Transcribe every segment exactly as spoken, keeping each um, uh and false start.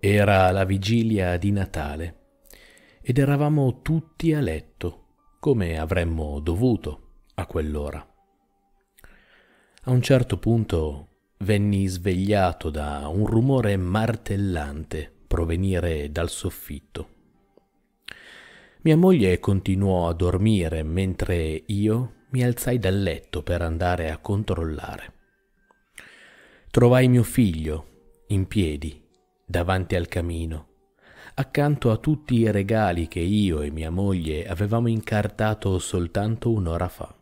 Era la vigilia di Natale ed eravamo tutti a letto, come avremmo dovuto a quell'ora. A un certo punto venni svegliato da un rumore martellante provenire dal soffitto. Mia moglie continuò a dormire mentre io mi alzai dal letto per andare a controllare. Trovai mio figlio in piedi davanti al camino, accanto a tutti i regali che io e mia moglie avevamo incartato soltanto un'ora fa.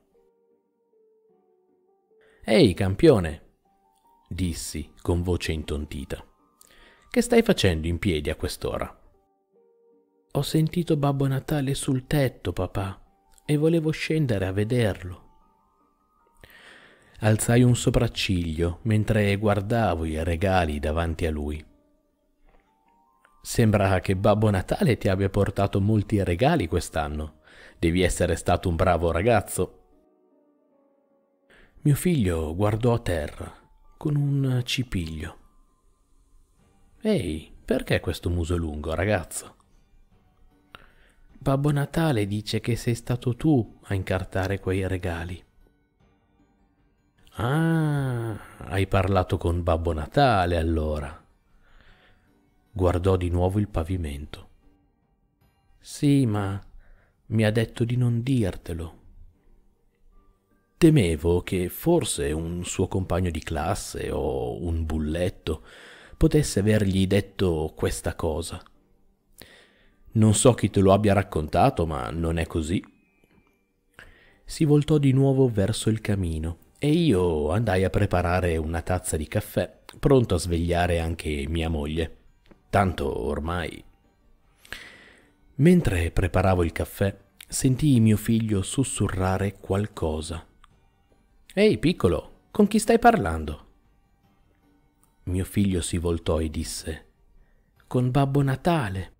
«Ehi, campione!» dissi con voce intontita. «Che stai facendo in piedi a quest'ora?» «Ho sentito Babbo Natale sul tetto, papà, e volevo scendere a vederlo». Alzai un sopracciglio mentre guardavo i regali davanti a lui. «Sembra che Babbo Natale ti abbia portato molti regali quest'anno. Devi essere stato un bravo ragazzo». Mio figlio guardò a terra con un cipiglio. «Ehi, perché questo muso lungo, ragazzo?» «Babbo Natale dice che sei stato tu a incartare quei regali». «Ah, hai parlato con Babbo Natale allora». Guardò di nuovo il pavimento. «Sì, ma mi ha detto di non dirtelo». Temevo che forse un suo compagno di classe o un bulletto potesse avergli detto questa cosa. «Non so chi te lo abbia raccontato, ma non è così». Si voltò di nuovo verso il camino e io andai a preparare una tazza di caffè, pronto a svegliare anche mia moglie. Tanto ormai. Mentre preparavo il caffè, sentii mio figlio sussurrare qualcosa. «Ehi, piccolo, con chi stai parlando?» Mio figlio si voltò e disse: «Con Babbo Natale».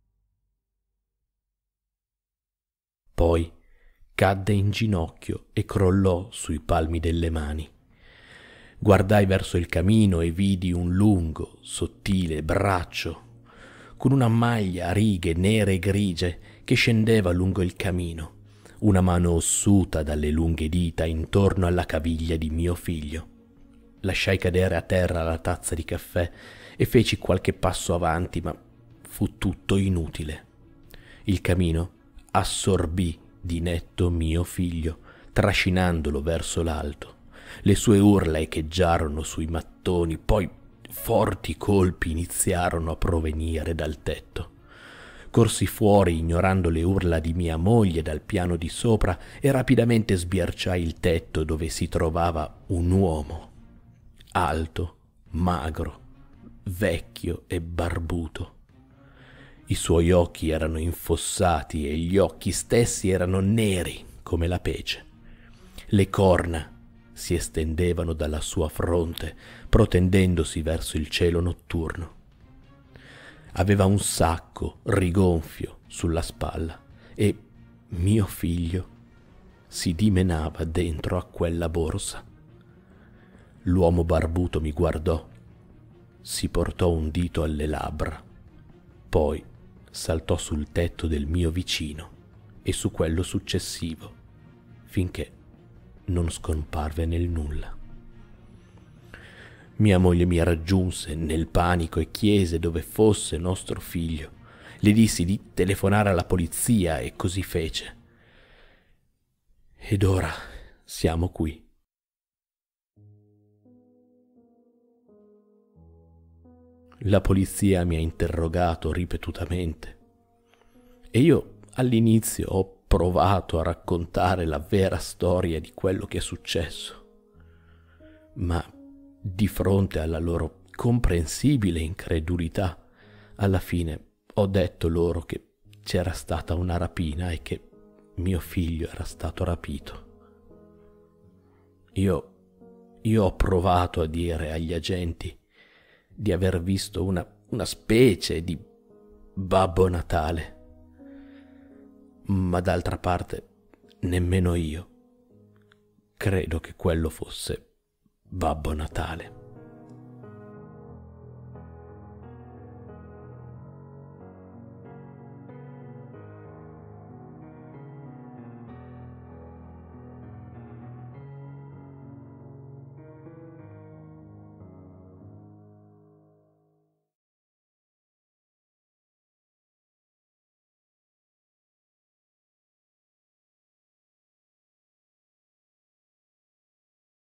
Poi cadde in ginocchio e crollò sui palmi delle mani. Guardai verso il camino e vidi un lungo, sottile braccio con una maglia a righe nere e grigie che scendeva lungo il camino, una mano ossuta dalle lunghe dita intorno alla caviglia di mio figlio. Lasciai cadere a terra la tazza di caffè e feci qualche passo avanti, ma fu tutto inutile. Il camino assorbì di netto mio figlio, trascinandolo verso l'alto. Le sue urla echeggiarono sui mattoni, poi forti colpi iniziarono a provenire dal tetto. Corsi fuori ignorando le urla di mia moglie dal piano di sopra e rapidamente sbirciai il tetto dove si trovava un uomo, alto, magro, vecchio e barbuto. I suoi occhi erano infossati e gli occhi stessi erano neri come la pece. Le corna si estendevano dalla sua fronte, protendendosi verso il cielo notturno. Aveva un sacco rigonfio sulla spalla e mio figlio si dimenava dentro a quella borsa. L'uomo barbuto mi guardò, si portò un dito alle labbra, poi saltò sul tetto del mio vicino e su quello successivo, finché non scomparve nel nulla. Mia moglie mi raggiunse nel panico e chiese dove fosse nostro figlio. Le dissi di telefonare alla polizia e così fece. Ed ora siamo qui. La polizia mi ha interrogato ripetutamente e io all'inizio ho provato a raccontare la vera storia di quello che è successo, ma di fronte alla loro comprensibile incredulità, alla fine ho detto loro che c'era stata una rapina e che mio figlio era stato rapito. Io, io ho provato a dire agli agenti di aver visto una, una specie di Babbo Natale, ma d'altra parte nemmeno io credo che quello fosse Babbo Natale.